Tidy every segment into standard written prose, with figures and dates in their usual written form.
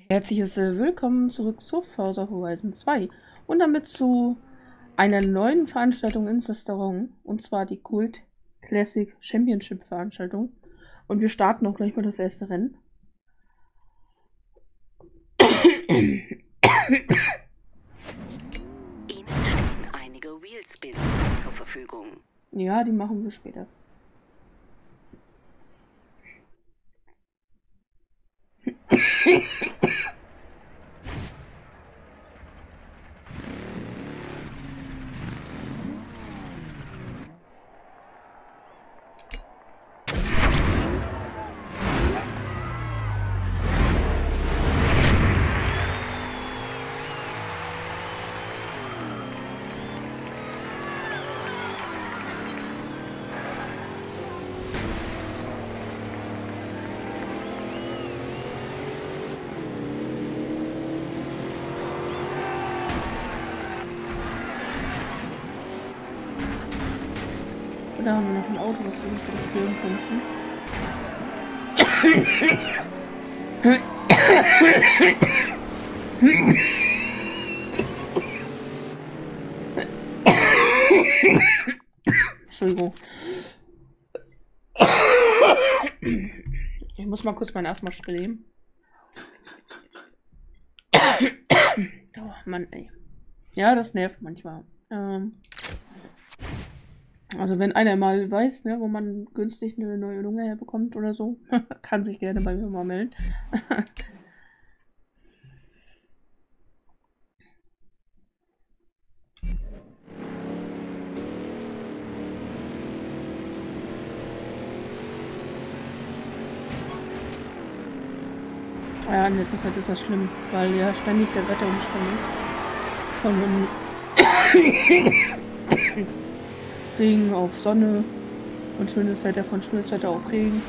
Herzliches Willkommen zurück zu Forza Horizon 2 und damit zu einer neuen Veranstaltung ins Restaurant, und zwar die Cult Classic Championship Veranstaltung. Und wir starten auch gleich mal das erste Rennen. Ihnen stehen einige Wheelspins zur Verfügung. Ja, die machen wir später. Da haben wir noch ein Auto, was wir fotografieren könnten. Entschuldigung. Ich muss mal kurz mein Asthma-Spray nehmen. Oh Mann, ey. Ja, das nervt manchmal. Also wenn einer mal weiß, ne, wo man günstig eine neue Lunge herbekommt oder so, kann sich gerne bei mir mal melden. Ja, in letzter Zeit ist das schlimm, weil ja ständig der Wetterumschwung ist. Von Regen auf Sonne und schönes Wetter von schönes Wetter auf Regen.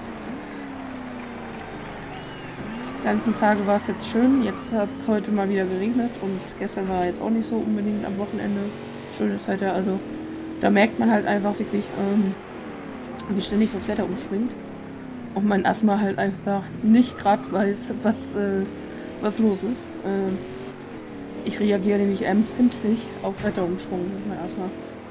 Die ganzen Tage war es jetzt schön, jetzt hat es heute mal wieder geregnet und gestern war jetzt auch nicht so unbedingt am Wochenende schönes Wetter. Also da merkt man halt einfach wirklich, wie ständig das Wetter umschwingt. Und mein Asthma halt einfach nicht gerade weiß, was los ist. Ich reagiere nämlich empfindlich auf Wetterumschwung mit meinem Asthma.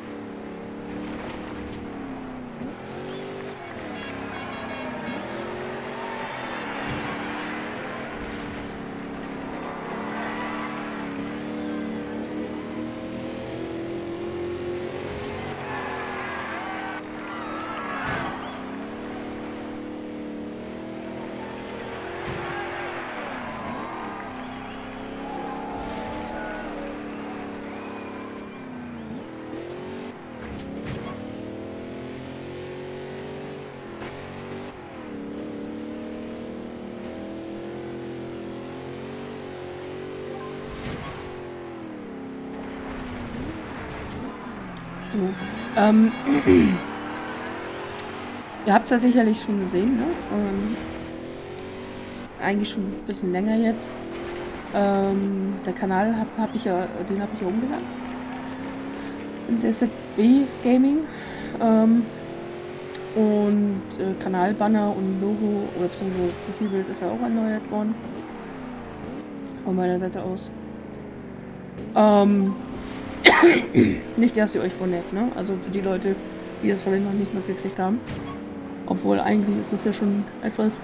So, ihr habt es ja sicherlich schon gesehen, ne? Eigentlich schon ein bisschen länger jetzt. Der Kanal den habe ich ja umbenannt. DZB Gaming. Kanalbanner und Logo oder beziehungsweise Profilbild ist ja auch erneuert worden. Von meiner Seite aus. Nicht, dass ihr euch wundert, ne? Also für die Leute, die das vielleicht noch nicht mitgekriegt haben. Obwohl eigentlich ist das ja schon etwas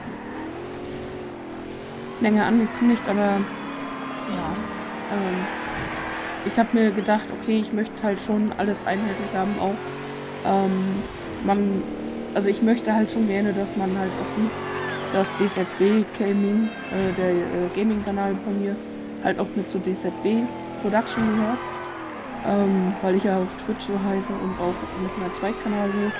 länger angekündigt, aber ja. Ich habe mir gedacht, okay, ich möchte halt schon alles einheitlich haben auch. Also ich möchte halt schon gerne, dass man halt auch sieht, dass DZB Gaming, der Gaming-Kanal von mir, halt auch mit zu DZB Production gehört. Weil ich ja auf Twitch so heiße und auch mit meinem Zweitkanal so.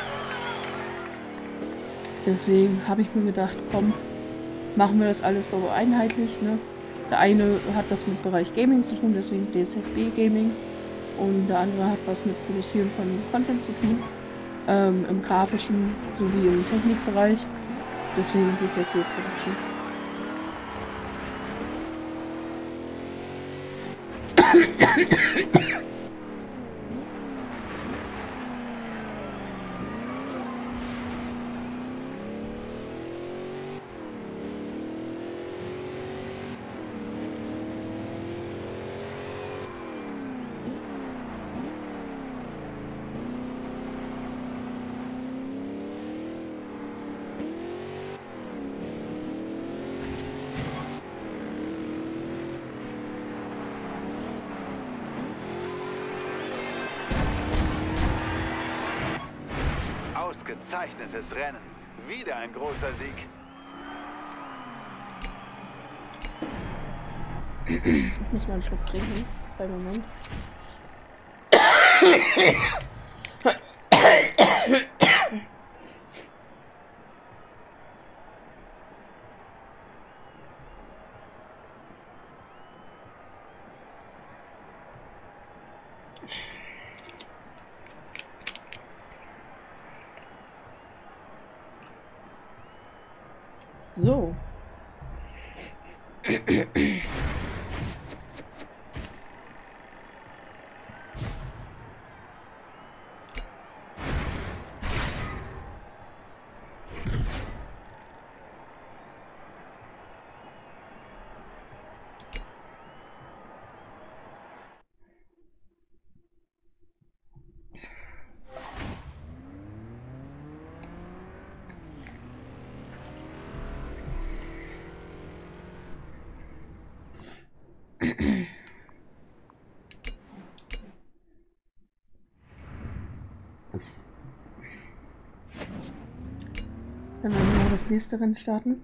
Deswegen habe ich mir gedacht, komm, machen wir das alles so einheitlich, ne? Der eine hat was mit Bereich Gaming zu tun, deswegen DZB Gaming. Und der andere hat was mit Produzieren von Content zu tun. Im grafischen sowie im Technikbereich. Deswegen DZB Production. Ausgezeichnetes Rennen. Wieder ein großer Sieg. Ich muss mal einen Schluck trinken. Einen Moment. So. Dann werden wir das nächste Rennen starten.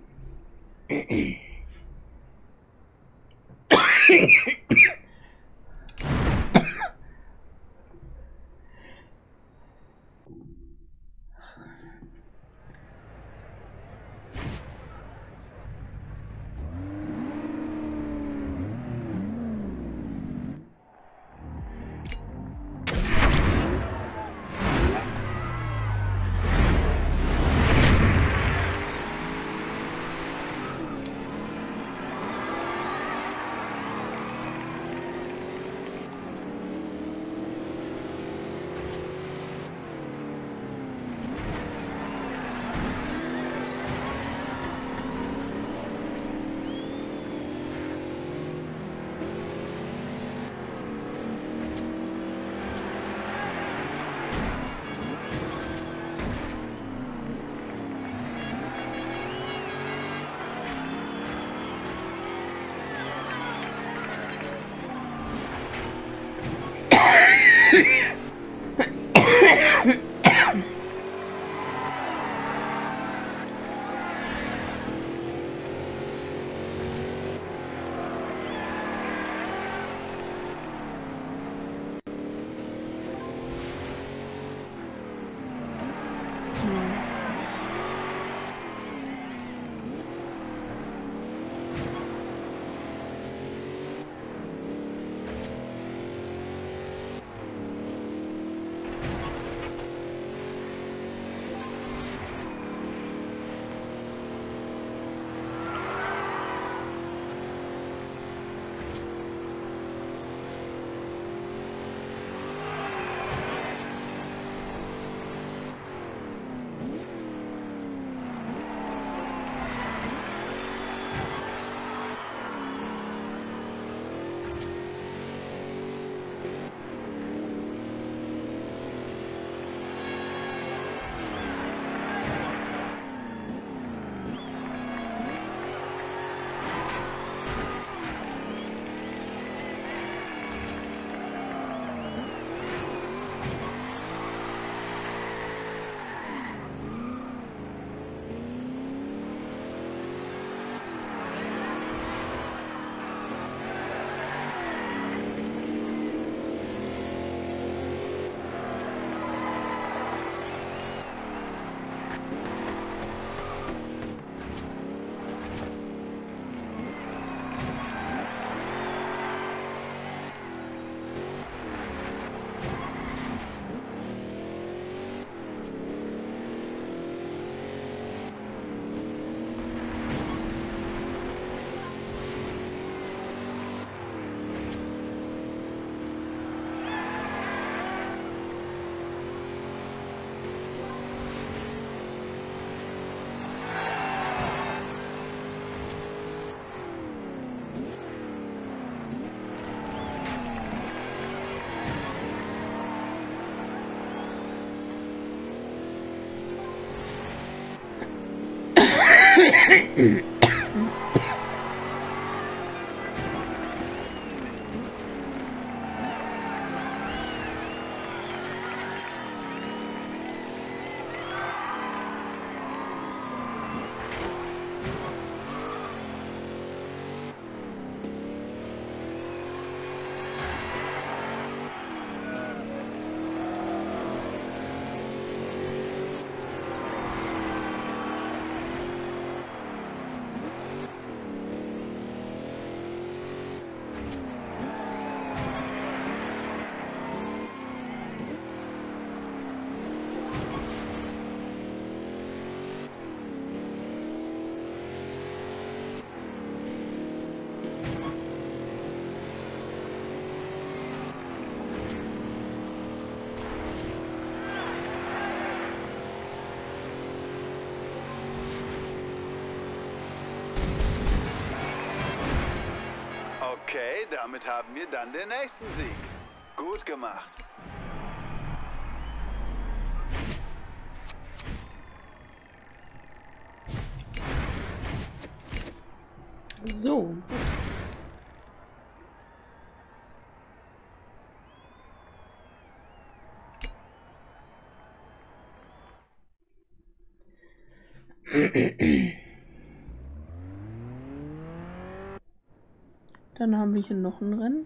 Okay, damit haben wir dann den nächsten Sieg. Gut gemacht. So, gut. Dann haben wir hier noch ein Rennen.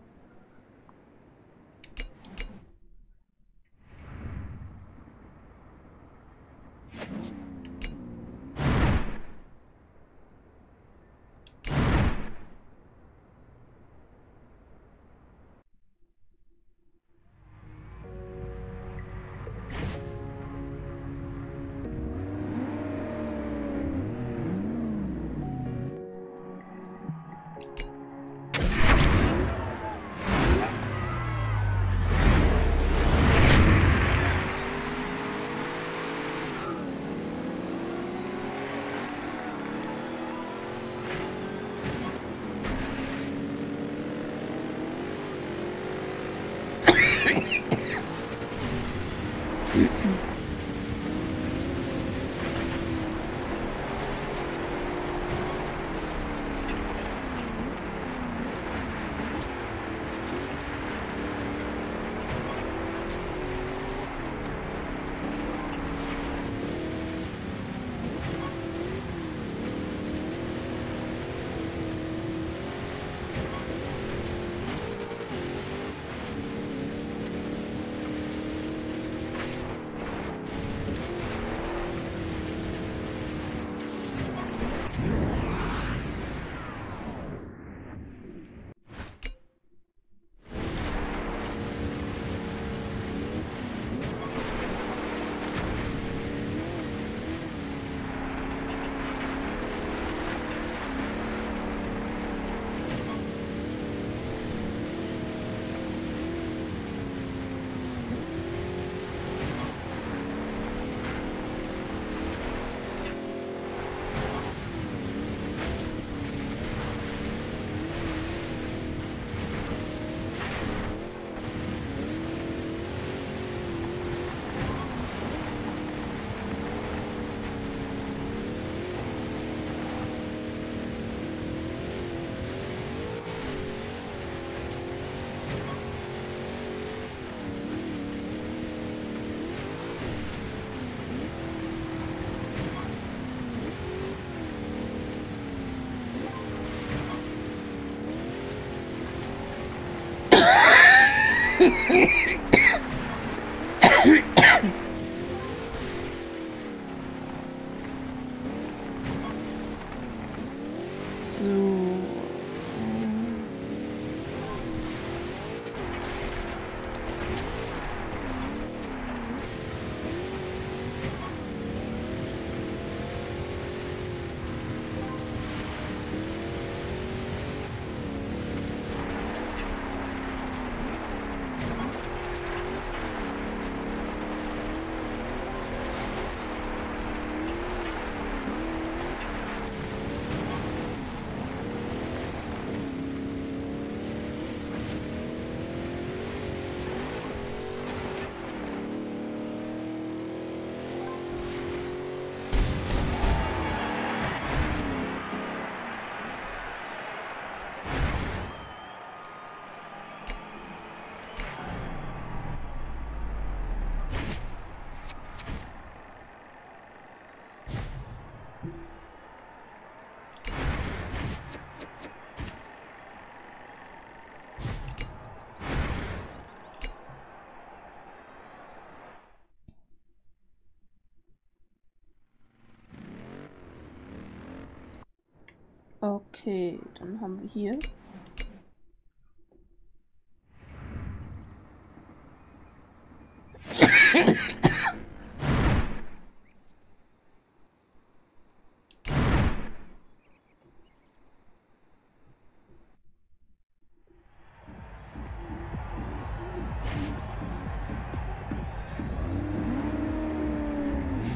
Okay, dann haben wir hier.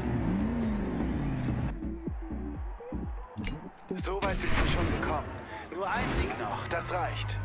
So weit bist du schon gekommen. Nur ein Sieg noch, das reicht.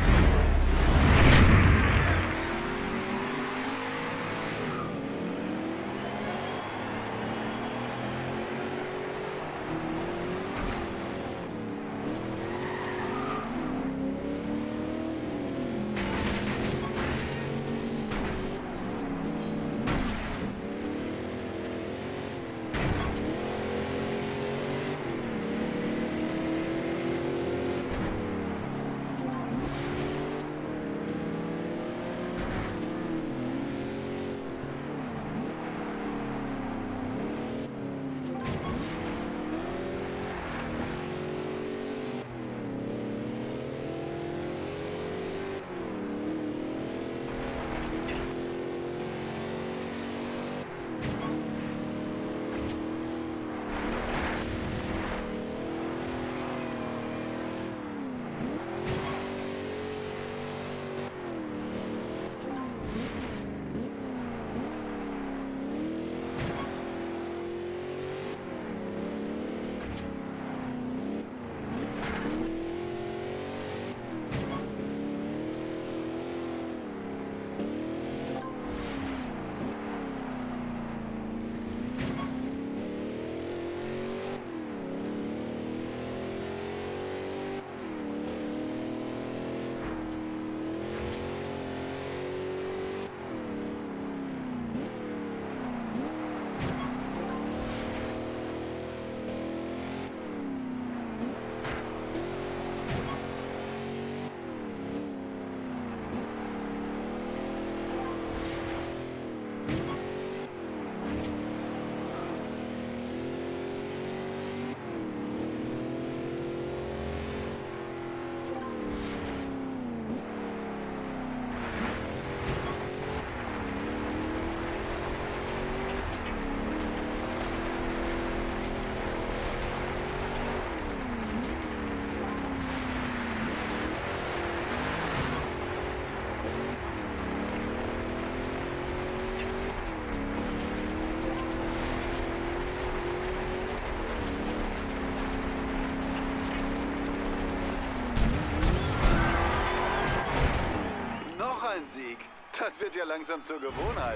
Ein Sieg. Das wird ja langsam zur Gewohnheit.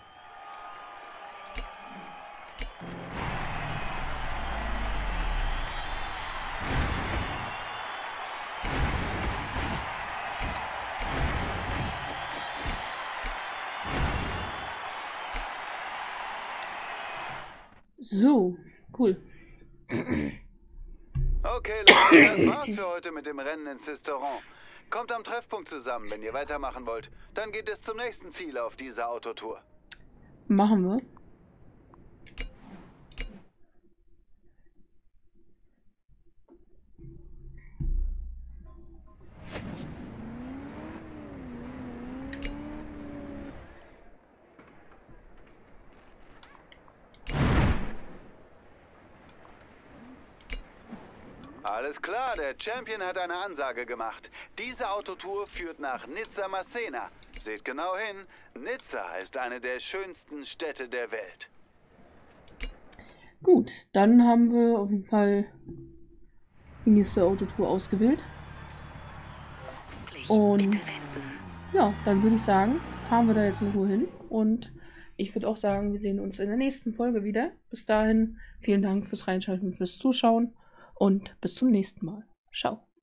So, cool. Okay, Leute, das war's für heute mit dem Rennen ins Restaurant. Kommt am Treffpunkt zusammen, wenn ihr weitermachen wollt. Dann geht es zum nächsten Ziel auf dieser Autotour. Machen wir. Alles klar, der Champion hat eine Ansage gemacht. Diese Autotour führt nach Nizza Massena. Seht genau hin, Nizza ist eine der schönsten Städte der Welt. Gut, dann haben wir auf jeden Fall die nächste Autotour ausgewählt. Und ja, dann würde ich sagen, fahren wir da jetzt in Ruhe hin. Und ich würde auch sagen, wir sehen uns in der nächsten Folge wieder. Bis dahin, vielen Dank fürs Reinschalten, fürs Zuschauen und bis zum nächsten Mal. Ciao.